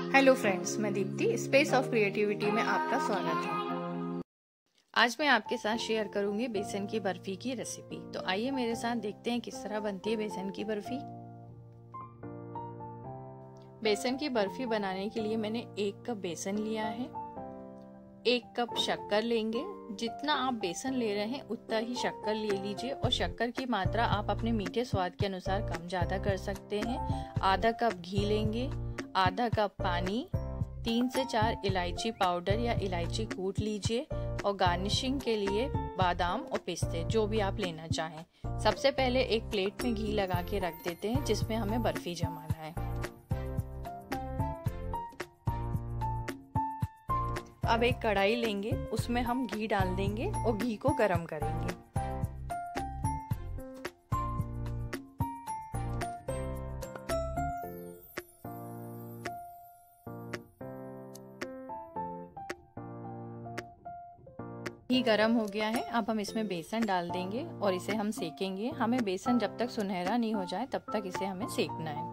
Hello friends, मैं Deepti space of creativity में आपका स्वागत है। आज मैं आपके साथ शेयर करूंगी बेसन की बर्फी की रेसिपी। तो आइए मेरे साथ देखते हैं किस तरह बनती है बेसन की बर्फी। बेसन की बर्फी बनाने के लिए मैंने 1 कप बेसन लिया है। 1 कप शक्कर लेंगे। जितना आप बेसन ले रहे हैं उतना ही शक्कर ले लीजिए और शक्कर की मात्रा आप अपने मीठे स्वाद के अनुसार कम ज्यादा कर सकते हैं। आधा कप घी लेंगे, आधा कप पानी, 3 से 4 इलायची पाउडर या इलायची कूट लीजिए और गार्निशिंग के लिए बादाम और पिस्ते जो भी आप लेना चाहें। सबसे पहले एक प्लेट में घी लगा के रख देते हैं जिसमें हमें बर्फी जमाना है। अब एक कढ़ाई लेंगे, उसमें हम घी डाल देंगे और घी को गरम करेंगे। घी गरम हो गया है। अब हम इसमें बेसन डाल देंगे और इसे हम सेकेंगे। हमें बेसन जब तक सुनहरा नहीं हो जाए तब तक इसे हमें सेकना है।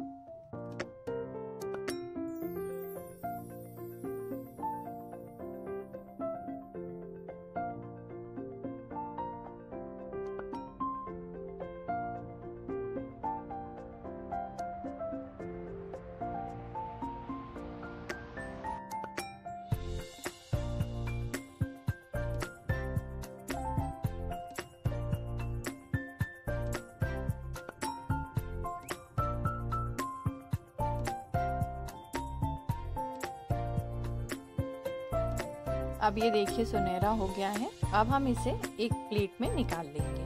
अब ये देखिए सुनहरा हो गया है। अब हम इसे एक प्लेट में निकाल लेंगे।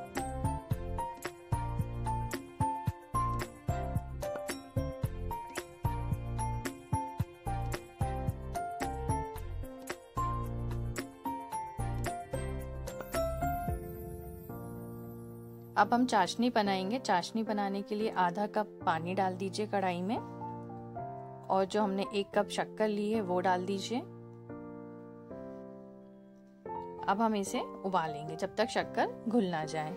अब हम चाशनी बनाएंगे। चाशनी बनाने के लिए आधा कप पानी डाल दीजिए कढ़ाई में और जो हमने 1 कप शक्कर ली है वो डाल दीजिए। अब हम इसे उबालेंगे जब तक शक्कर घुल ना जाए।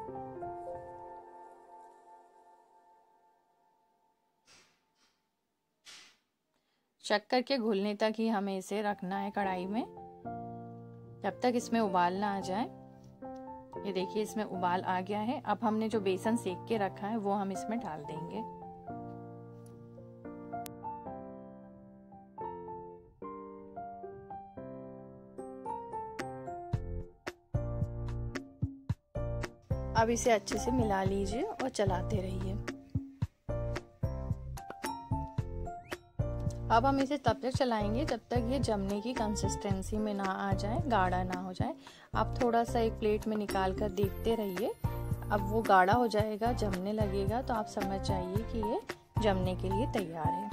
शक्कर के घुलने तक ही हमें इसे रखना है कढ़ाई में, जब तक इसमें उबाल ना आ जाए। ये देखिए इसमें उबाल आ गया है। अब हमने जो बेसन सेक के रखा है वो हम इसमें डाल देंगे। अब इसे अच्छे से मिला लीजिए और चलाते रहिए। अब हम इसे तब तक चलाएंगे जब तक ये जमने की कंसिस्टेंसी में ना आ जाए, गाढ़ा ना हो जाए। आप थोड़ा सा एक प्लेट में निकाल कर देखते रहिए। अब वो गाढ़ा हो जाएगा, जमने लगेगा तो आप समझ जाइए कि ये जमने के लिए तैयार है।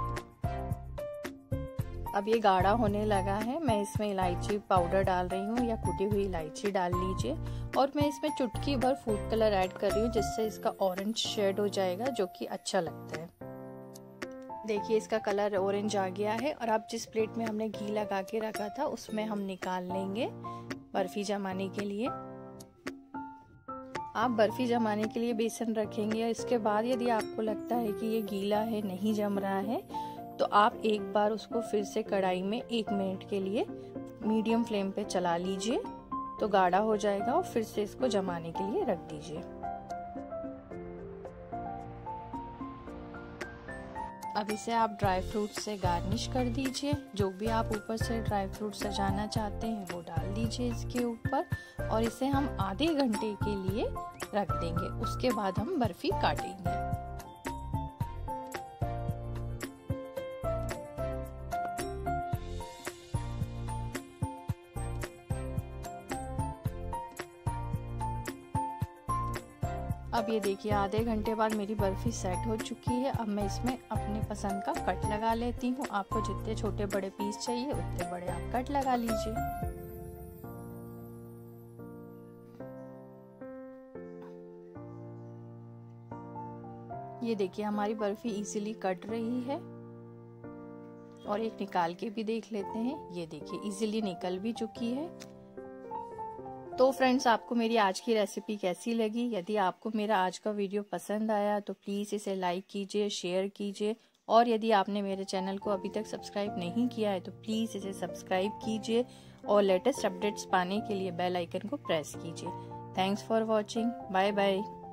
अब ये गाढ़ा होने लगा है। मैं इसमें इलायची पाउडर डाल रही हूँ या कुटी हुई इलायची डाल लीजिए और मैं इसमें चुटकी भर फूड कलर ऐड कर रही हूँ जिससे इसका ऑरेंज शेड हो जाएगा जो कि अच्छा लगता है। देखिए इसका कलर ऑरेंज आ गया है और अब जिस प्लेट में हमने घी लगा के रखा था उसमें हम निकाल लेंगे बर्फी जमाने के लिए। आप बर्फी जमाने के लिए बेसन रखेंगे और इसके बाद यदि आपको लगता है कि ये गीला है, नहीं जम रहा है, तो आप एक बार उसको फिर से कढ़ाई में 1 मिनट के लिए मीडियम फ्लेम पे चला लीजिए तो गाढ़ा हो जाएगा और फिर से इसको जमाने के लिए रख दीजिए। अब इसे आप ड्राई फ्रूट से गार्निश कर दीजिए। जो भी आप ऊपर से ड्राई फ्रूट सजाना चाहते हैं वो डाल दीजिए इसके ऊपर और इसे हम आधे घंटे के लिए रख देंगे। उसके बाद हम बर्फी काटेंगे। अब ये देखिए आधे घंटे बाद मेरी बर्फी सेट हो चुकी है। अब मैं इसमें अपने पसंद का कट लगा लेती हूँ। आपको जितने छोटे बड़े पीस चाहिए उतने बड़े आप कट लगा लीजिए। ये देखिए हमारी बर्फी इजीली कट रही है और एक निकाल के भी देख लेते हैं। ये देखिए इजीली निकल भी चुकी है। तो फ्रेंड्स, आपको मेरी आज की रेसिपी कैसी लगी? यदि आपको मेरा आज का वीडियो पसंद आया तो प्लीज़ इसे लाइक कीजिए, शेयर कीजिए और यदि आपने मेरे चैनल को अभी तक सब्सक्राइब नहीं किया है तो प्लीज़ इसे सब्सक्राइब कीजिए और लेटेस्ट अपडेट्स पाने के लिए बेल आइकन को प्रेस कीजिए। Thanks for watching. Bye bye.